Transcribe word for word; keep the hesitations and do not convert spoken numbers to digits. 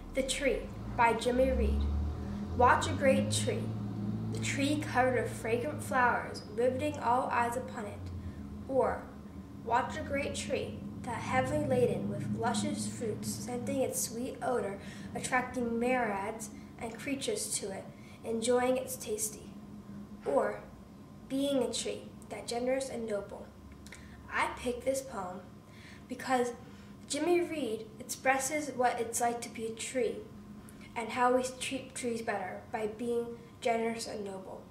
The Tree by Jimmy Reed. Watch a great tree, the tree covered with fragrant flowers, riveting all eyes upon it. Or, watch a great tree, that heavily laden with luscious fruits, scenting its sweet odor, attracting myriads and creatures to it, enjoying its tasty. Or, being a tree, that generous and noble. I picked this poem because Jimmy Reed expresses what it's like to be a tree and how we treat trees better by being generous and noble.